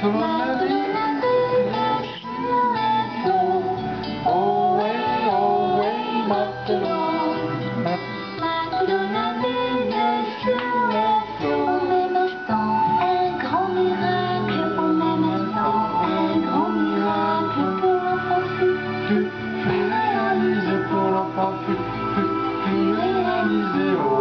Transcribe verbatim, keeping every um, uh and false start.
Ton avis, oh ouais, oh ouais, matelot. Matelot navigue sur le flot. Au même instant, un grand miracle. Au même instant, un grand miracle pour l'enfant fut. Fut, fut réalisé pour l'enfant, fut, fut, fut réalisé.